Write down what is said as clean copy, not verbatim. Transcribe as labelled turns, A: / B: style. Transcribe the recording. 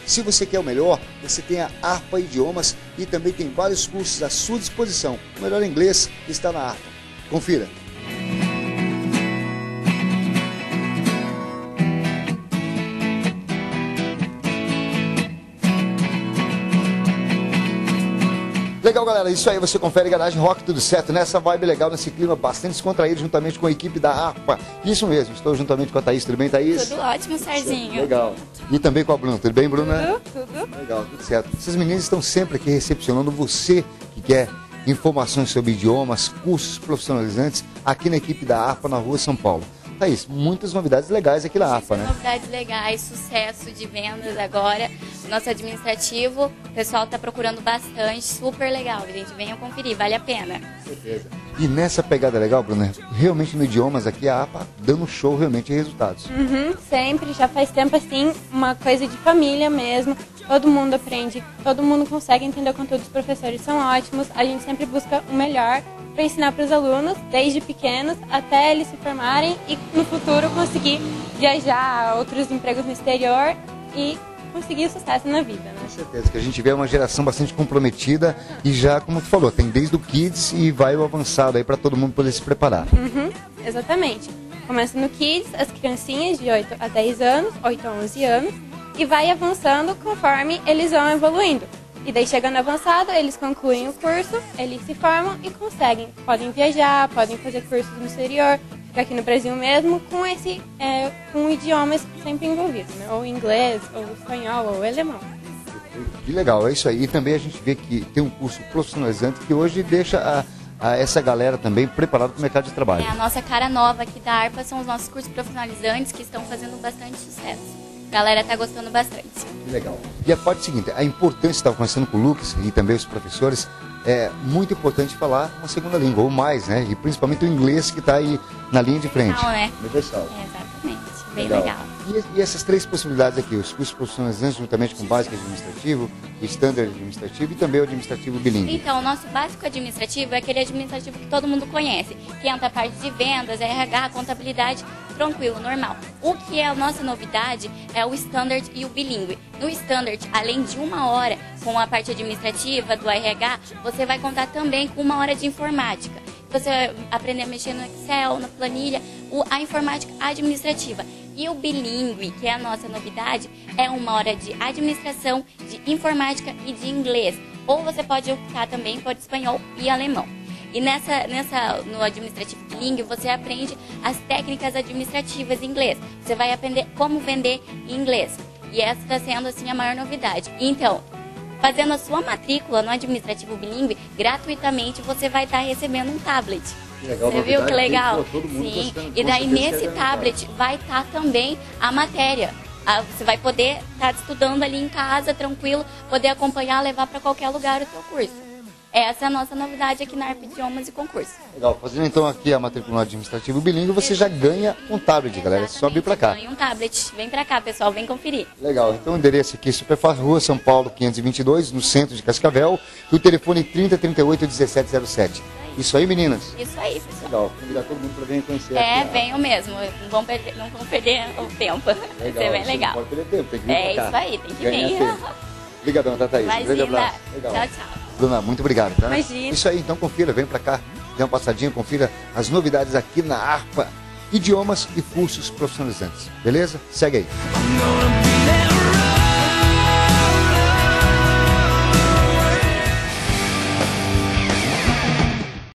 A: Se você quer o melhor, você tem a Harpa Idiomas e também tem vários cursos à sua disposição. O melhor inglês está na Harpa. Confira. Legal, galera, isso aí, você confere Garagem Rock, tudo certo, nessa vibe legal, nesse clima bastante descontraído, juntamente com a equipe da Harpa. Isso mesmo, estou juntamente com a Thaís, tudo bem, Thaís?
B: Tudo ótimo, Serginho.
A: Legal. E também com a Bruna, tudo bem, Bruna?
B: Tudo.
A: Legal, tudo certo. Essas meninas estão sempre aqui recepcionando você que quer informações sobre idiomas, cursos profissionalizantes, aqui na equipe da Harpa, na Rua São Paulo. Thaís, muitas novidades legais aqui na Harpa, né?
B: Novidades legais, sucesso de vendas agora. Nosso administrativo, o pessoal está procurando bastante, super legal, gente. Venham conferir, vale a pena.
A: Com certeza. E nessa pegada legal, Bruna, realmente no idiomas aqui a Harpa dando show realmente de resultados.
C: Sempre, já faz tempo assim, uma coisa de família mesmo. Todo mundo aprende, todo mundo consegue entender o conteúdo, os professores são ótimos. A gente sempre busca o melhor para ensinar para os alunos, desde pequenos até eles se formarem e no futuro conseguir viajar a outros empregos no exterior e conseguir sucesso na vida, né?
A: Com certeza, que a gente vê uma geração bastante comprometida e já, como tu falou, tem desde o Kids e vai o avançado aí para todo mundo poder se preparar.
C: Exatamente. Começa no Kids, as criancinhas de 8 a 10 anos, 8 a 11 anos, e vai avançando conforme eles vão evoluindo. E daí, chegando avançado, eles concluem o curso, eles se formam e conseguem. Podem viajar, podem fazer cursos no exterior, ficar aqui no Brasil mesmo, com idiomas sempre envolvidos, né? Ou inglês, ou espanhol, ou alemão.
A: Que legal, é isso aí. E também a gente vê que tem um curso profissionalizante que hoje deixa essa galera também preparada para o mercado de trabalho.
B: A nossa cara nova aqui da Harpa são os nossos cursos profissionalizantes que estão fazendo bastante sucesso. A galera tá gostando bastante.
A: Que legal. E a parte seguinte, a importância, estava conversando com o Lucas e também os professores, é muito importante falar uma segunda língua, ou mais, né? E principalmente o inglês que está aí na linha de frente.
B: Universal, né?
A: Universal.
B: Exatamente, bem legal.
A: E essas três possibilidades aqui, os cursos profissionalizantes juntamente com o básico administrativo, o standard administrativo e também o administrativo bilíngue.
B: Então, o nosso básico administrativo é aquele administrativo que todo mundo conhece, que entra a parte de vendas, RH, contabilidade, tranquilo, normal. O que é a nossa novidade é o standard e o bilíngue. No standard, além de 1 hora com a parte administrativa do RH, você vai contar também com 1 hora de informática. Você vai aprender a mexer no Excel, na planilha, a informática administrativa. E o bilíngue, que é a nossa novidade, é 1 hora de administração, de informática e de inglês. Ou você pode optar também por espanhol e alemão. E no administrativo bilíngue, você aprende as técnicas administrativas em inglês. Você vai aprender como vender em inglês. E essa está sendo, assim, a maior novidade. Então, fazendo a sua matrícula no administrativo bilíngue, gratuitamente você vai estar recebendo um tablet.
A: Legal,
B: você viu que legal?
A: Todo mundo
B: sim.
A: gostando,
B: E daí nesse
A: legal.
B: tablet vai estar também a matéria. Você vai poder estar estudando ali em casa, tranquilo, poder acompanhar, levar para qualquer lugar o seu curso. Essa é a nossa novidade aqui na Harpa Idiomas e Concurso.
A: Legal, fazendo então aqui a matrícula no administrativo bilíngue, você já ganha um tablet, galera, é só vir pra cá.
B: Ganha um tablet, vem pra cá, pessoal, vem conferir.
A: Legal, então o endereço aqui, super fácil, Rua São Paulo 522, no centro de Cascavel, e o telefone 3038-1707. Isso aí, meninas?
B: Isso aí, pessoal.
A: Legal, convidar todo mundo pra vir conhecer aqui.
B: Venham mesmo, não vão perder o tempo. Vai ser bem legal.
A: Não pode perder tempo, tem que vir pra cá.
B: Isso aí, tem que
A: Ganha
B: vir.
A: tempo. Obrigadão, tá, Thaís? Um grande abraço. Legal.
B: Tchau, tchau.
A: Bruna, muito obrigado, tá?
C: Imagina.
A: Isso aí, então confira, vem pra cá, dê uma passadinha, confira as novidades aqui na Harpa, idiomas e cursos profissionalizantes. Beleza? Segue aí.